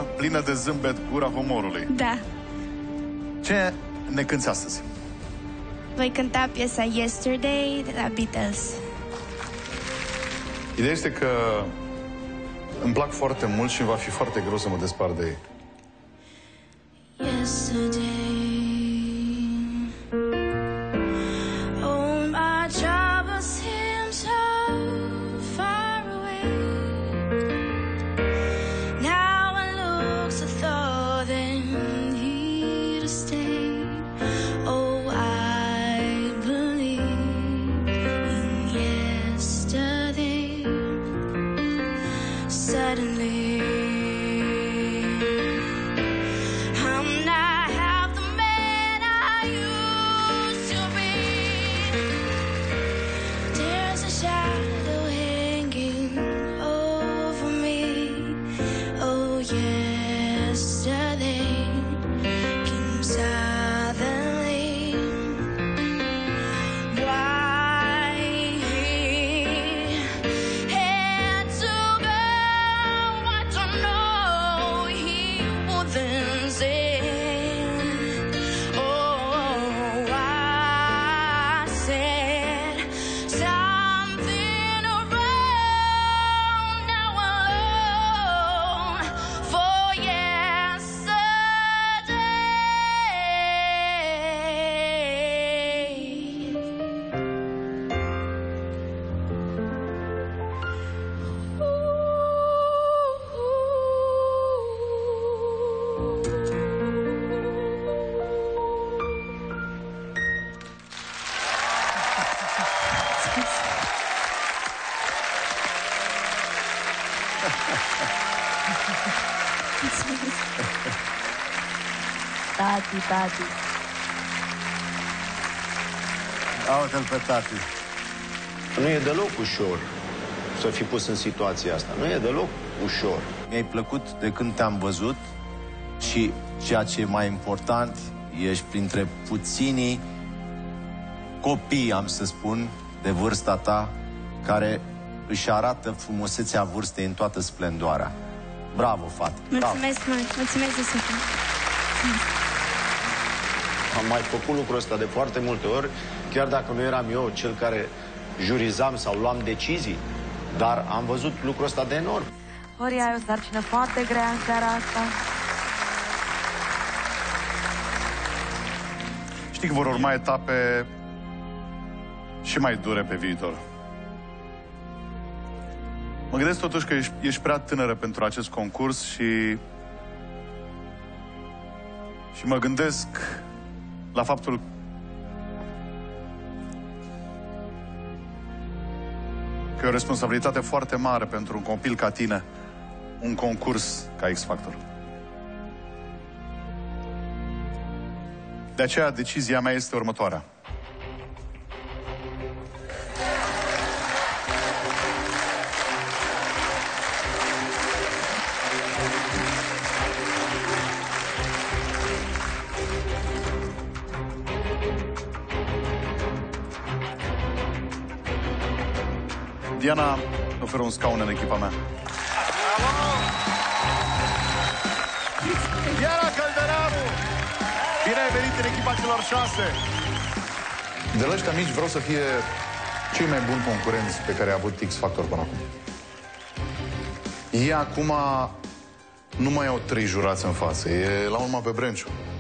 plină de zâmbet, gura humorului. Da. Ce ne cânti astăzi? Voi cânta piesa Yesterday de la Beatles. Ideea este că îmi plac foarte mult și va fi foarte greu să mă despart de ei. Yesterday, all my troubles seem so far away. Now it looks as though they're here to stay. Oh, I believe in yesterday. Suddenly Tati. Aute-l pe tati. Nu e deloc ușor să fii pus în situația asta. Nu e deloc ușor. Mi-ai plăcut de când te-am văzut și, ceea ce e mai important, ești printre puținii copii, am să spun, de vârsta ta, care își arată frumusețea vârstei în toată splendoarea. Bravo, fată! Mulțumesc mult! Mulțumesc de suflet! Am mai făcut lucrul ăsta de foarte multe ori, chiar dacă nu eram eu cel care jurizam sau luam decizii, dar am văzut lucrul ăsta de enorm. Ori ai o sarcină foarte grea în seara asta. Știi că vor urma etape și mai dure pe viitor. Mă gândesc totuși că ești prea tânără pentru acest concurs și mă gândesc la faptul că e o responsabilitate foarte mare pentru un copil ca tine, un concurs ca X Factor. De aceea, decizia mea este următoarea. Diana oferă un scaun în echipa mea. Diana Căldăraru! Bine ai venit în echipa celor 6! De la ăștia mici vreau să fie cei mai buni concurenți pe care a avut X Factor până acum. Ei acum nu mai au 3 jurați în față, e la urma pe Brenciu.